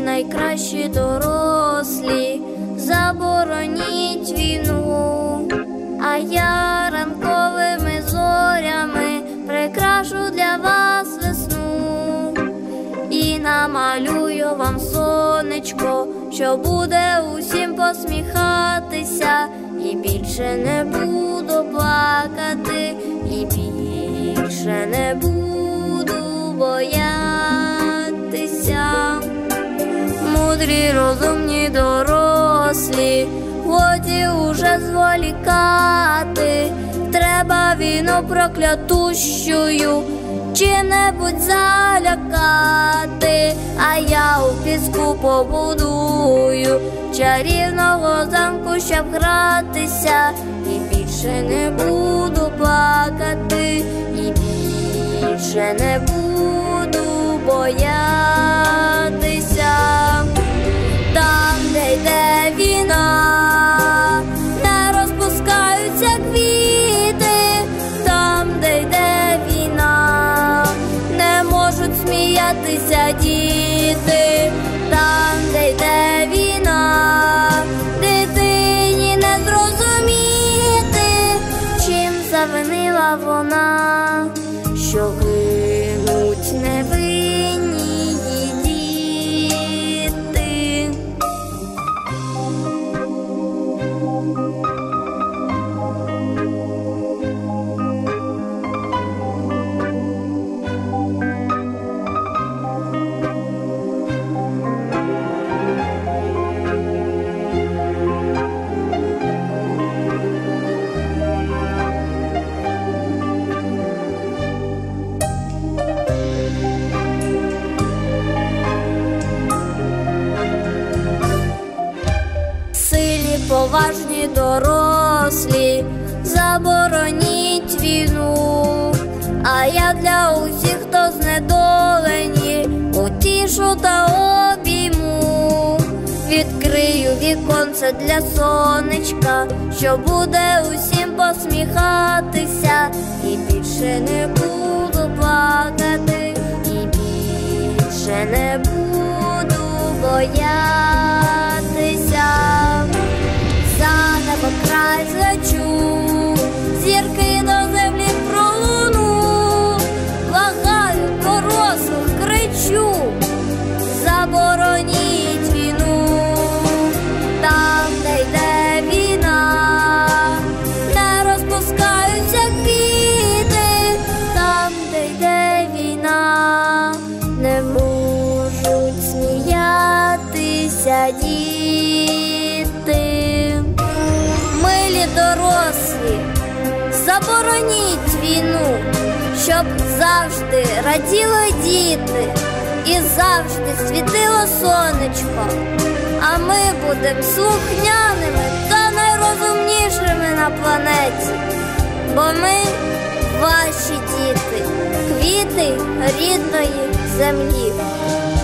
найкращі дорослі, забороніть війну, а я ранковими зорями прикрашу для вас весну і намалюю вам сонечко, що буде усім посміхатися, і більше не буду плакати, і більше не буду боятися. Мудрі, розумні, дорослі, годі уже зволікати, треба війну проклятущою чим-небудь залякати, а я у піску побудую чарівного замку, щоб гратися, і більше не буду плакати, і більше не буду боятися. Там, де йде війна, не розпускаються квіти, там, де йде війна, не можуть сміятися діти, там, де йде війна, дитині не зрозуміти, чим завинила вона, що гинуть невинні її діти. Поважні дорослі, забороніть війну, а я для усіх, хто знедолені, утішу та обійму. Відкрию віконце для сонечка, що буде усім посміхатися, і більше не буду плакати, і більше не буду боятися. За небо край злечу, зірки до землі пролуну, благаю дорослих, кричу, забороніть війну. Там, де йде війна, не розпускаються квіти, там, де йде війна, не можуть сміятися діти. Милі дорослі, забороніть війну, щоб завжди раділи діти і завжди світило сонечко, а ми будемо слухняними та найрозумнішими на планеті, бо ми ваші діти, квіти рідної землі.